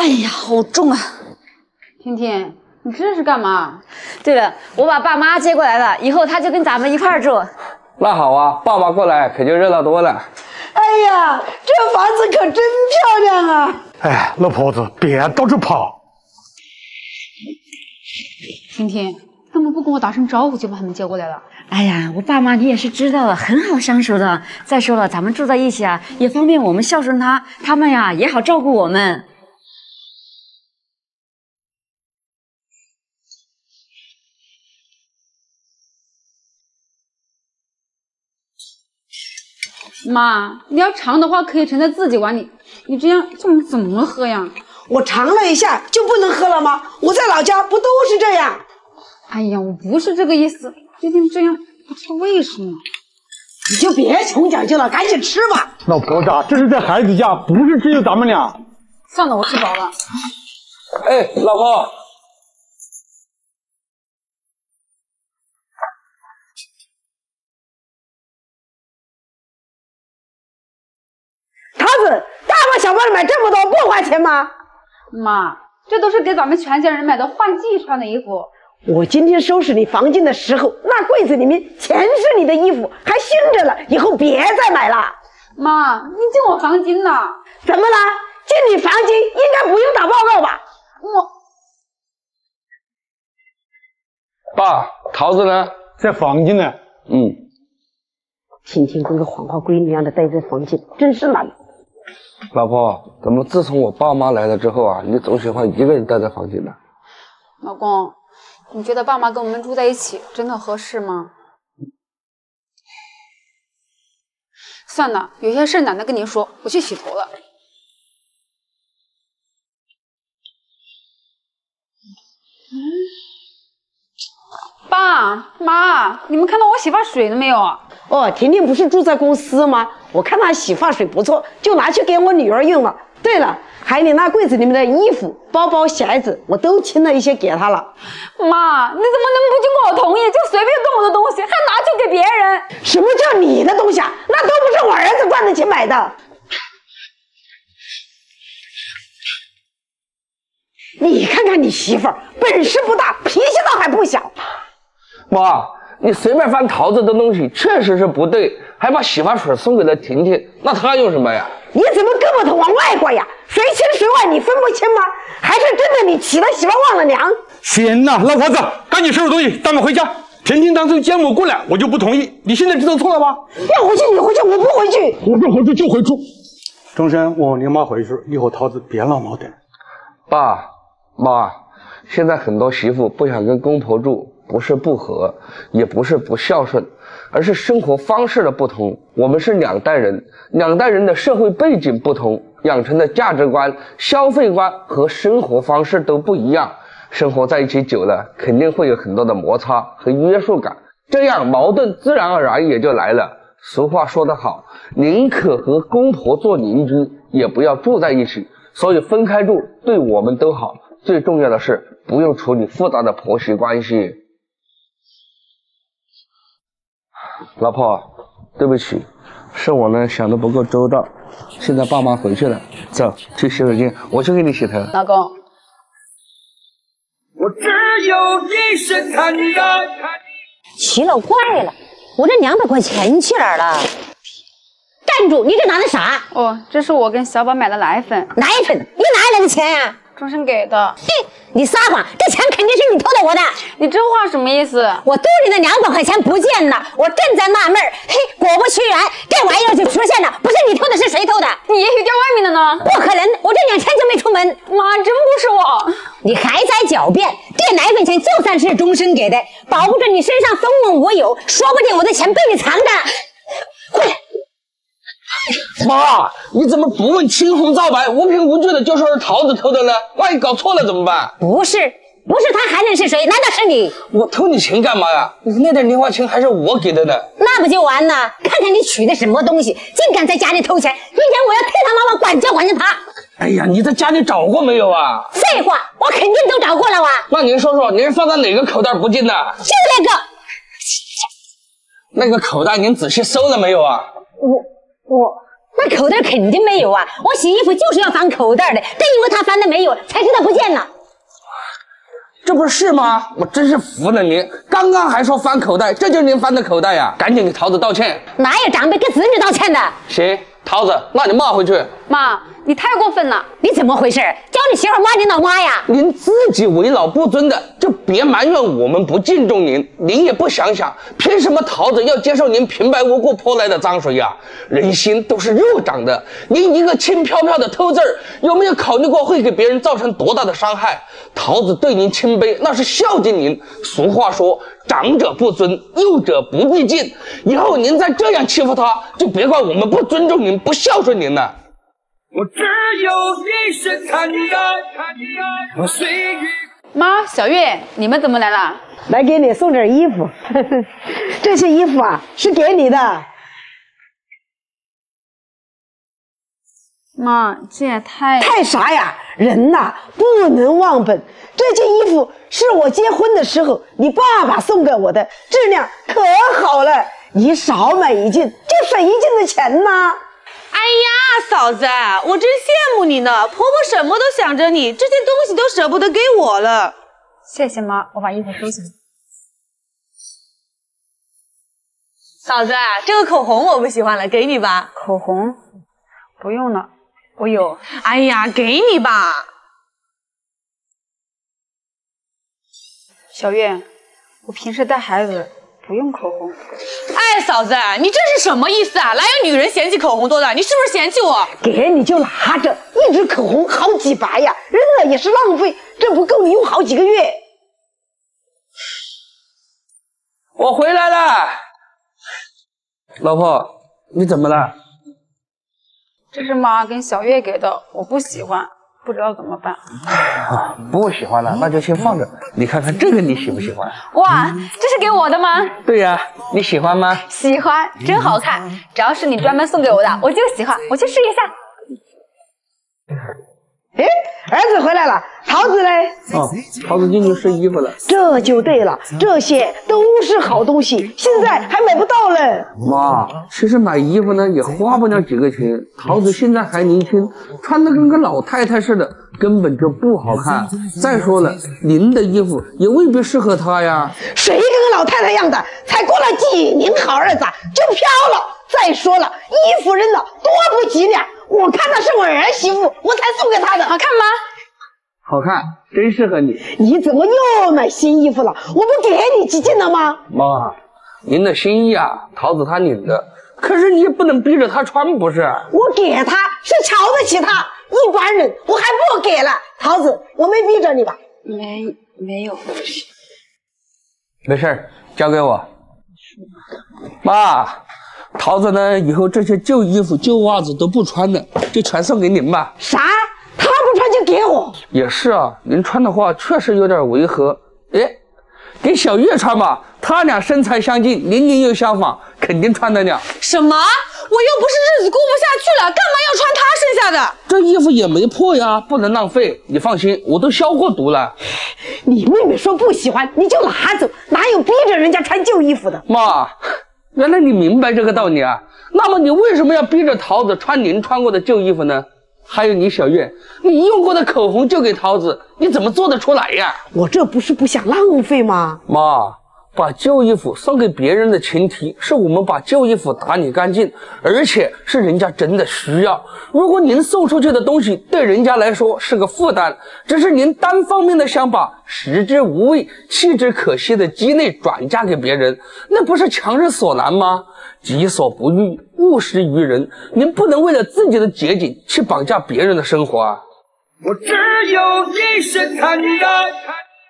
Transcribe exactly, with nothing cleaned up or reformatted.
哎呀，好重啊！ 婷婷，你这是干嘛？ 对了，我把爸妈接过来了，以后他就跟咱们一块儿住。 那好啊，爸妈过来可就热闹多了。 哎呀，这房子可真漂亮啊！ 哎，老婆子，别到处跑。 婷婷，怎么不跟我打声招呼就把他们接过来了？ 哎呀，我爸妈你也是知道的，很好相处的。再说了，咱们住在一起啊，也方便我们孝顺他，他们呀也好照顾我们。 妈，你要尝的话可以盛在自己碗里，你这样叫我们怎么喝呀？ 我尝了一下就不能喝了吗？我在老家不都是这样？ 哎呀，我不是这个意思，最近这样不知道为什么。 你就别穷讲究了，赶紧吃吧。 老婆子，这是在孩子家，不是只有咱们俩。 算了，我吃饱了。 哎，老婆。 桃子，大包小包的买这么多，不花钱吗？ 妈，这都是给咱们全家人买的换季穿的衣服。 我今天收拾你房间的时候，那柜子里面全是你的衣服，还熏着了，以后别再买了。 妈，你进我房间呢？ 怎么了？进你房间应该不用打报告吧？ 我爸，桃子呢？ 在房间呢。 嗯。 天天跟个黄花闺女一样的待在房间，真是懒。 老婆，怎么自从我爸妈来了之后啊，你总喜欢一个人待在房间呢？ 老公，你觉得爸妈跟我们住在一起真的合适吗？算了，有些事懒得跟你说，我去洗头了。嗯，爸妈，你们看到我洗发水了没有？ 哦，婷婷不是住在公司吗？我看她洗发水不错，就拿去给我女儿用了。对了，还有你那柜子里面的衣服、包包、鞋子，我都清了一些给她了。 妈，你怎么能不经过我同意就随便动我的东西，还拿去给别人？ 什么叫你的东西啊？那都不是我儿子赚的钱买的。你看看你媳妇儿，本事不大，脾气倒还不小。 妈，你随便翻桃子的东西确实是不对，还把洗发水送给了婷婷，那她用什么呀？ 你怎么胳膊头往外挂呀？谁亲谁外你分不清吗？还是真的你娶了媳妇忘了娘？ 行了，老婆子，赶紧收拾东西，咱们回家。婷婷当初见我过来，我就不同意。你现在知道错了吧？ 要回去你回去，我不回去。 我不回去就回去。钟生，我和你妈回去，以后桃子别闹矛盾。 爸妈，现在很多媳妇不想跟公婆住，不是不和，也不是不孝顺，而是生活方式的不同。我们是两代人，两代人的社会背景不同，养成的价值观、消费观和生活方式都不一样。生活在一起久了，肯定会有很多的摩擦和约束感，这样矛盾自然而然也就来了。俗话说得好，宁可和公婆做邻居，也不要住在一起。所以分开住对我们都好。最重要的是，不用处理复杂的婆媳关系。老婆，对不起，是我呢想的不够周到。现在爸妈回去了，走去洗手间，我去给你洗头。 老公， 我只有一声叹息。 奇了怪了，我这两百块钱去哪儿了？站住！你这拿的啥？ 哦，这是我跟小宝买的奶粉。 奶粉？你哪来的钱呀、啊？ 钟生给的。 嘿，你撒谎！这钱肯定是你偷的我的。 你这话什么意思？ 我兜里的两百块钱不见了，我正在纳闷儿，嘿，果不其然，这玩意儿就出现了。不是你偷的，是谁偷的？ 你也许掉外面的呢？ 不可能，我这两天就没出门。 妈，真不是我。 你还在狡辩？这奶粉钱就算是终身给的，保不准你身上风无我有，说不定我的钱被你藏着。快点！ 妈，你怎么不问青红皂白，无凭无据的就说是桃子偷的呢？万一搞错了怎么办？ 不是，不是他还能是谁？难道是你？ 我偷你钱干嘛呀？你那点零花钱还是我给的呢。 那不就完了？看看你取的什么东西，竟敢在家里偷钱！今天我要替他妈妈管教管教他。 哎呀，你在家里找过没有啊？ 废话，我肯定都找过了哇。 那您说说，您放在哪个口袋不进的？ 就那个。 那个口袋您仔细搜了没有啊？ 我我那口袋肯定没有啊！我洗衣服就是要翻口袋的，正因为他翻的没有，才知道不见了。 这不是吗？我真是服了您！刚刚还说翻口袋，这就是您翻的口袋呀！赶紧给桃子道歉。 哪有长辈给子女道歉的？ 行，桃子，那你骂回去。 妈，你太过分了！ 你怎么回事？叫你媳妇骂你老妈呀？ 您自己为老不尊的，就别埋怨我们不敬重您。您也不想想，凭什么桃子要接受您平白无故泼来的脏水呀？人心都是肉长的，您一个轻飘飘的偷字儿，有没有考虑过会给别人造成多大的伤害？桃子对您谦卑，那是孝敬您。俗话说，长者不尊，幼者不必敬。以后您再这样欺负他，就别怪我们不尊重您，不孝顺您了。我只有一身残干，我岁月。 妈，小月，你们怎么来了？ 来给你送点衣服，这些衣服啊是给你的。 妈，这也太…… 太啥呀？人呐不能忘本。这件衣服是我结婚的时候你爸爸送给我的，质量可好了，你少买一件就省一件的钱呐。 哎呀，嫂子，我真羡慕你呢，婆婆什么都想着你，这件东西都舍不得给我了。 谢谢妈，我把衣服收起来。 嫂子，这个口红我不喜欢了，给你吧。 口红不用了，我有。 哎呀，给你吧。 小月，我平时带孩子不用口红。 哎，嫂子，你这是什么意思啊？哪有女人嫌弃口红多的？你是不是嫌弃我？ 给你就拿着，一支口红好几百呀，扔了也是浪费，这不够你用好几个月。 我回来了，老婆，你怎么了？ 这是妈跟小月给的，我不喜欢，不知道怎么办。 啊，不喜欢了，那就先放着。你看看这个，你喜不喜欢？ 哇，这是给我的吗？ 对呀，你喜欢吗？ 喜欢，真好看。只要是你专门送给我的，我就喜欢。我去试一下。 哎，儿子回来了，桃子嘞？ 哦，桃子进去试衣服了。 这就对了，这些都是好东西，现在还买不到了。 妈，其实买衣服呢也花不了几个钱。桃子现在还年轻，穿的跟个老太太似的，根本就不好看。再说了，您的衣服也未必适合她呀。 谁跟个老太太一样的？才过了几年好日子就飘了。再说了，衣服扔了多不吉利，我看那是我儿媳妇，我才送给她的。 好看吗？ 好看，真适合你。 你怎么又买新衣服了？我不给你几件了吗？ 妈，您的心意啊，桃子她领的，可是你也不能逼着她穿，不是？ 我给她是瞧得起她，一般人我还不给了。桃子，我没逼着你吧？ 没，没有。 没事儿，交给我。妈，桃子呢，以后这些旧衣服、旧袜子都不穿了，就全送给您吧。 啥？她不穿就给我？ 也是啊，您穿的话确实有点违和。哎，给小月穿吧，她俩身材相近，年龄又相仿，肯定穿得了。 什么？我又不是日子过不下去了，干嘛要穿她剩下的？ 这衣服也没破呀，不能浪费。你放心，我都消过毒了。 你妹妹说不喜欢，你就拿走，哪有逼着人家穿旧衣服的？ 妈，原来你明白这个道理啊？那么你为什么要逼着桃子穿您穿过的旧衣服呢？还有你小月，你用过的口红就给桃子，你怎么做得出来呀？ 我这不是不想浪费吗？ 妈，把旧衣服送给别人的前提是我们把旧衣服打理干净，而且是人家真的需要。如果您送出去的东西对人家来说是个负担，只是您单方面的想把食之无味弃之可惜的鸡肋转嫁给别人，那不是强人所难吗？己所不欲，勿施于人。您不能为了自己的捷径去绑架别人的生活啊！我只有一身残干。